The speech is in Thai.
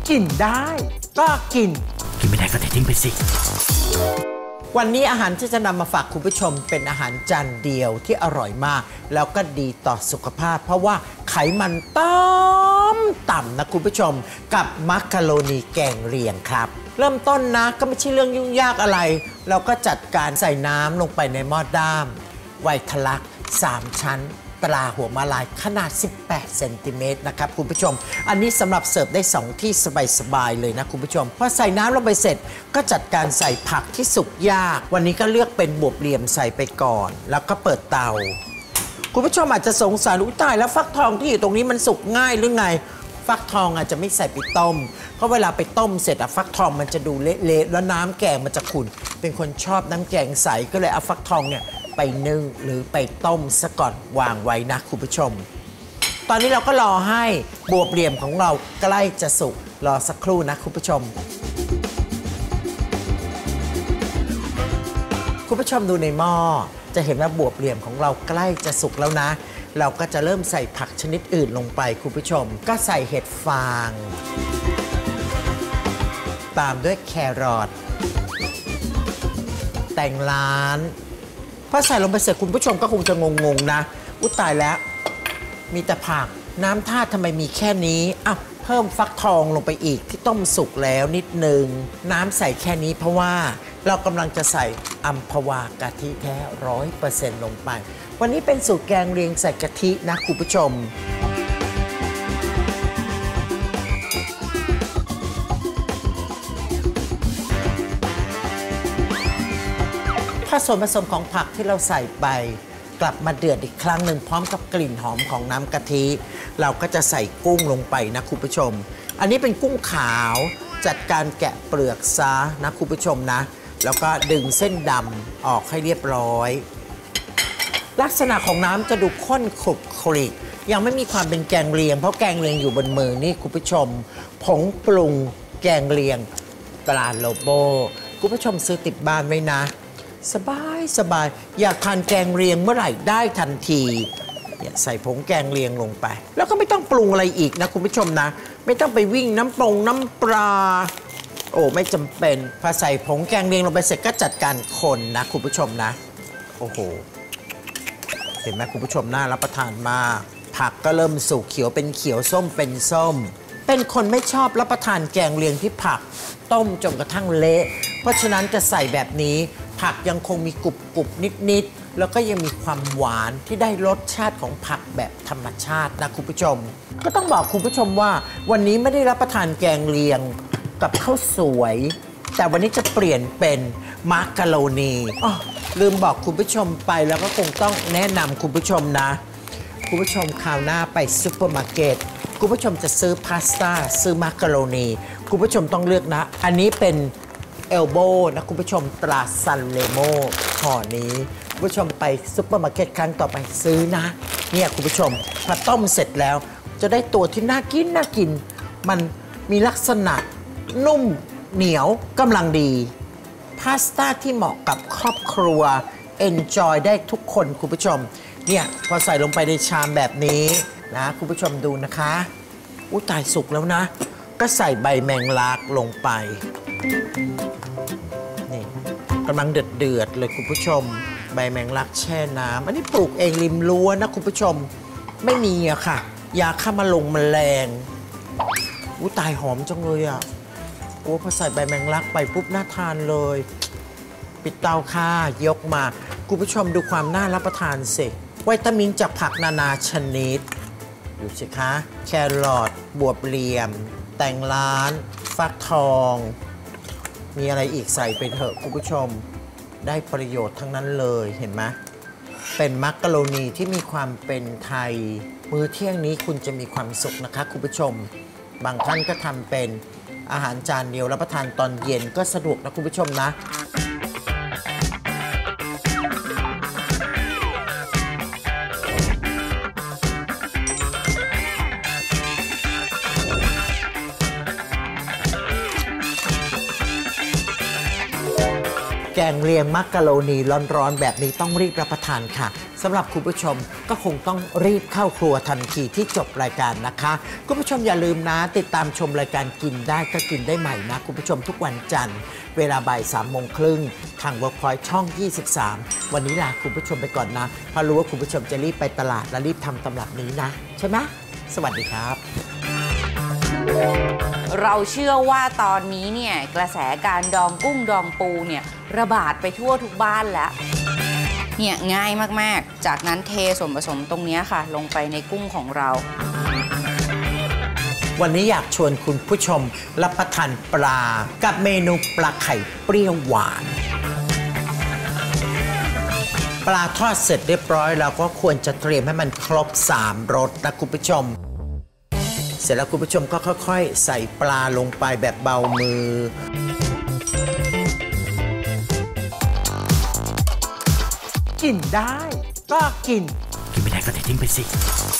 กินได้ก็กินไม่ได้ก็ทิ้งไปสิวันนี้อาหารที่จะนำมาฝากคุณผู้ชมเป็นอาหารจานเดียวที่อร่อยมากแล้วก็ดีต่อสุขภาพเพราะว่าไขมันต่ำนะคุณผู้ชมกับมักกะโรนีแกงเลียงครับเริ่มต้นนะก็ไม่ใช่เรื่องยุ่งยากอะไรเราก็จัดการใส่น้ำลงไปในหม้อด้ามไวทะลัก3 ชั้นตราหัวมาลายขนาด18 เซนติเมตรนะครับคุณผู้ชมอันนี้สำหรับเสิร์ฟได้2ที่สบายๆเลยนะคุณผู้ชมพอใส่น้ำลงไปเสร็จก็จัดการใส่ผักที่สุกยากวันนี้ก็เลือกเป็นบวบเหลี่ยมใส่ไปก่อนแล้วก็เปิดเตาคุณผู้ชมอาจจะสงสัยอุ๊ยตายแล้วฟักทองที่อยู่ตรงนี้มันสุกง่ายหรือไงฟักทองอาจจะไม่ใส่ไปต้มเพราะเวลาไปต้มเสร็จฟักทองมันจะดูเละๆแล้วน้ำแกงมันจะขุ่นเป็นคนชอบน้ำแกงใสก็เลยเอาฟักทองเนี่ยไปนึ่งหรือไปต้มซะก่อนวางไว้นะคุณผู้ชมตอนนี้เราก็รอให้บวบเหลี่ยมของเราใกล้จะสุกรอสักครู่นะคุณผู้ชมคุณผู้ชมดูในหม้อจะเห็นว่าบวบเหลี่ยมของเราใกล้จะสุกแล้วนะเราก็จะเริ่มใส่ผักชนิดอื่นลงไปคุณผู้ชมก็ใส่เห็ดฟางตามด้วยแครอทแตงล้านพอใส่ลงไปเสร็จคุณผู้ชมก็คงจะงงๆนะอุ๊ยตายแล้วมีแต่ผักน้ำท่าทำไมมีแค่นี้อ้าวเพิ่มฟักทองลงไปอีกที่ต้มสุกแล้วนิดนึงน้ำใส่แค่นี้เพราะว่าเรากำลังจะใส่อัมพวากะทิแท้ 100% ลงไปวันนี้เป็นสูตรแกงเลียงใส่กะทินะคุณผู้ชมถ้าส่วนผสมของผักที่เราใส่ไปกลับมาเดือดอีกครั้งหนึ่งพร้อมกับกลิ่นหอมของน้ำกะทิเราก็จะใส่กุ้งลงไปนะคุณผู้ชมอันนี้เป็นกุ้งขาวจัดการแกะเปลือกซะนะคุณผู้ชมนะแล้วก็ดึงเส้นดำออกให้เรียบร้อยลักษณะของน้ำจะดูข้นขรุบขริยังไม่มีความเป็นแกงเลียงเพราะแกงเลียงอยู่บนมือนี่คุณผู้ชมผงปรุงแกงเลียงตราโลโบคุณผู้ชมซื้อติดบ้านไว้นะสบายอยากทานแกงเลียงเมื่อไหร่ได้ทันทีเนี่ยใส่ผงแกงเลียงลงไปแล้วก็ไม่ต้องปรุงอะไรอีกนะคุณผู้ชมนะไม่ต้องไปวิ่งน้ำปลาโอ้ไม่จำเป็นพอใส่ผงแกงเลียงลงไปเสร็จก็จัดการคนนะคุณผู้ชมนะโอ้โหเห็นไหมคุณผู้ชมน่ารับประทานมากผักก็เริ่มสุกเขียวเป็นเขียวส้มเป็นส้มเป็นคนไม่ชอบรับประทานแกงเลียงที่ผักต้มจนกระทั่งเละเพราะฉะนั้นจะใส่แบบนี้ผักยังคงมีกรุบนิดแล้วก็ยังมีความหวานที่ได้รสชาติของผักแบบธรรมชาตินะคุณผู้ชมก็ต้องบอกคุณผู้ชมว่าวันนี้ไม่ได้รับประทานแกงเลียงกับข้าวสวยแต่วันนี้จะเปลี่ยนเป็นมักกะโรนีลืมบอกคุณผู้ชมไปแล้วก็คงต้องแนะนำคุณผู้ชมนะคุณผู้ชมคราวหน้าไปซุปเปอร์มาร์เก็ตคุณผู้ชมจะซื้อพาสต้าซื้อมักกะโรนีคุณผู้ชมต้องเลือกนะอันนี้เป็นเอลโบนะคุณผู้ชมตราซันเลโมห่อนี้คุณผู้ชมไปซุปเปอร์มาร์เก็ตครั้งต่อไปซื้อนะเนี่ยคุณผู้ชมพอต้มเสร็จแล้วจะได้ตัวที่น่ากินมันมีลักษณะนุ่มเหนียวกำลังดีพาสต้าที่เหมาะกับครอบครัว enjoy ได้ทุกคนคุณผู้ชมเนี่ยพอใส่ลงไปในชามแบบนี้นะคุณผู้ชมดูนะคะอุ๊ยตายสุกแล้วนะก็ใส่ใบแมงลักลงไปนี่กำลังเดือดเลยคุณผู้ชมใบแมงลักแช่น้ำอันนี้ปลูกเองริมรั้วนะคุณผู้ชมไม่มีอะค่ะยาฆ่าแมลงอุ๊ยตายหอมจังเลยอะโอ้พอใส่ใบแมงลักไปปุ๊บน่าทานเลยปิดเตาค่ะยกมาคุณผู้ชมดูความน่ารับประทานสิวิตามินจากผักนานาชนิดดูสิคะแครอทบวบเหลี่ยมแตงล้านฟักทองมีอะไรอีกใส่ไปเถอะคุณผู้ชมได้ประโยชน์ทั้งนั้นเลยเห็นไหมเป็นมักกะโรนีที่มีความเป็นไทยมื้อเที่ยงนี้คุณจะมีความสุขนะคะคุณผู้ชมบางท่านก็ทำเป็นอาหารจานเดียวรับประทานตอนเย็นก็สะดวกนะคุณผู้ชมนะแกงเลียงมักกะโรนีร้อนๆแบบนี้ต้องรีบรับประทานค่ะสำหรับคุณผู้ชมก็คงต้องรีบเข้าครัวทันทีที่จบรายการนะคะคุณผู้ชมอย่าลืมนะติดตามชมรายการกินได้ก็กินได้ใหม่นะคุณผู้ชมทุกวันจันทร์เวลาบ่าย3:30ทาง Workpoint ช่อง 23 วันนี้ลาคุณผู้ชมไปก่อนนะเพราะรู้ว่าคุณผู้ชมจะรีบไปตลาดและรีบทำตำรับนี้นะใช่ไหมสวัสดีครับเราเชื่อว่าตอนนี้เนี่ยกระแสการดองกุ้งดองปูเนี่ยระบาดไปทั่วทุกบ้านแล้วเนี่ยง่ายมากๆจากนั้นเทส่วนผสมตรงนี้ค่ะลงไปในกุ้งของเราวันนี้อยากชวนคุณผู้ชมรับประทานปลากับเมนูปลาไข่เปรี้ยวหวานปลาทอดเสร็จเรียบร้อยเราก็ควรจะเตรียมให้มันครบ3 รสนะคุณผู้ชมเสร็จแล้วคุณผู้ชมก็ค่อยๆใส่ปลาลงไปแบบเบามือกินได้ก็กินไม่ได้ก็ทิ้งไปสิ